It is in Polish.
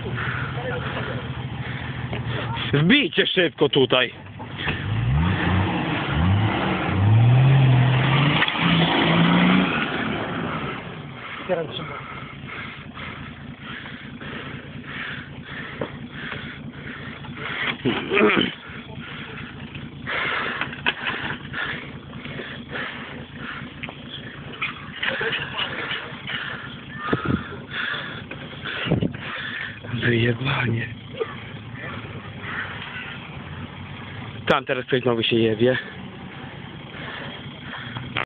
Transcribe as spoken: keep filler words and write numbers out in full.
Wbijcie szybko tutaj. Teraz trzeba. Wyjebanie. Tam teraz ktoś znowu się jebie.